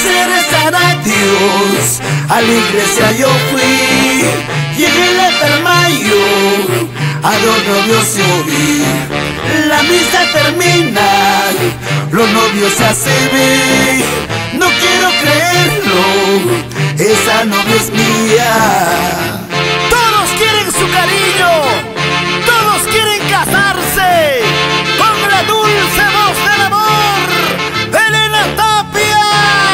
hacer rezar a Dios. A la iglesia yo fui, llegué el mayo, a los novios yo vi. La misa termina, los novios se hacen ver. No quiero creerlo, esa novia es mía. Todos quieren su cariño, todos quieren casarse con la dulce voz del amor, Elena Tapia,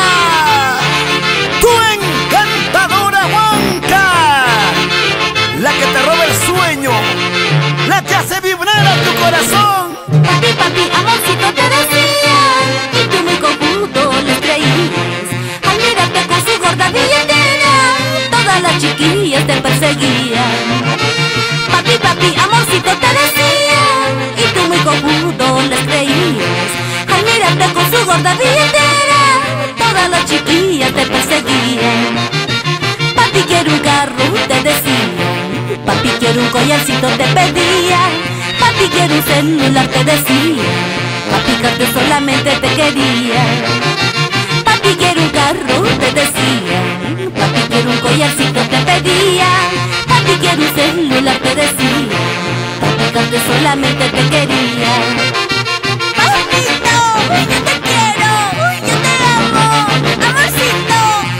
tu encantadora Huanca, la que te roba el sueño, la que hace vibrar a tu corazón. Papi, papi, amorcito te decían, y tú muy confuso les creías. Al mirarte con su gorda billetera, todas las chiquillas te perseguían. Papi, papi, amorcito te decían, y tú muy confuso les creías. Al mirarte con su gorda billetera, todas las chiquillas te perseguían. Papi, quiero un carro, te decían. Papi, quiero un collarcito, te pedían. Papi, quiero un celular, te decía. Papi, que solamente te quería. Papi, quiero un carro, te decía. Papi, quiero un collarcito, te pedía. Papi, quiero un celular, te decía. Papi, que solamente te quería. Papito, yo te quiero, yo te amo, amorcito.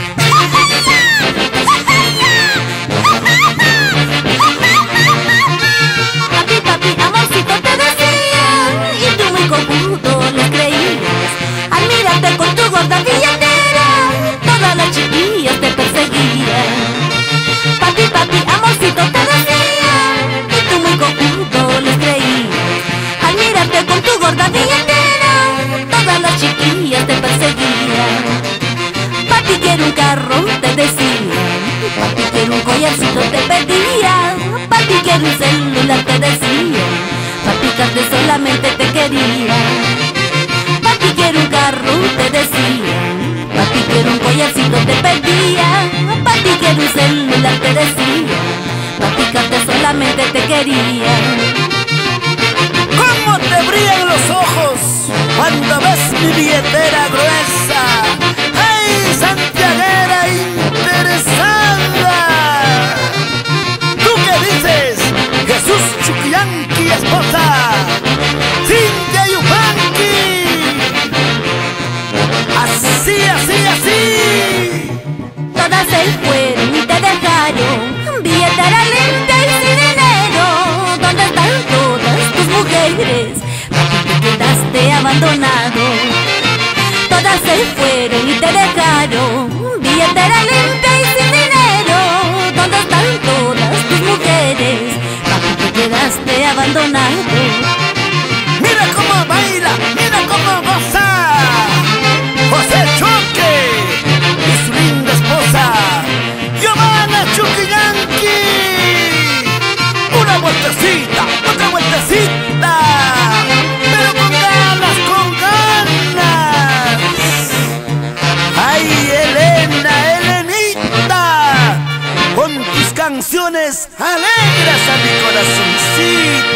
Papi, papi, amorcito te decían, y tú muy confuso les creías. Al mirarte con tu gorda billetera, todas las chiquillas te perseguían. Papi, papi, amorcito te decían, y tú muy confuso les creías. Al mirarte con tu gorda billetera, todas las chiquillas te perseguían. Papi, quiero un carro, te decían. Papi, quiero un collarcito, te pedían. Papi, quiero un celular, te decían. Papi, que solamente te quería. Papi, quiero un carro, te decían. Papi, quiero un collarcito, te pedían. Papi, quiero un celular, te decían. Papi, que solamente te quería. ¿Cómo te brillan los ojos cuando ves mi billetera gruesa? ¡Ay, santiaguera interesada! ¿Tú qué dices, Jesús Chuquillanqui, esposa? ¡Cintia Yupanqui! Así, así, así. Todas se fueron y te dejaron, billetera limpia y sin dinero. ¿Dónde están todas tus mujeres? Papi, te quedaste abandonado. Todas se fueron y te dejaron, billetera limpia y sin dinero. ¿Dónde están todas tus mujeres? Papi, te quedaste abandonado. Mira cómo baila, mira cómo goza José Choque y su linda esposa Giovanna Chuquillanqui. Una vueltecita, otra vueltecita, pero con ganas, con ganas. Ay, Elena, Elenita, con tus canciones alegras a mi corazoncito.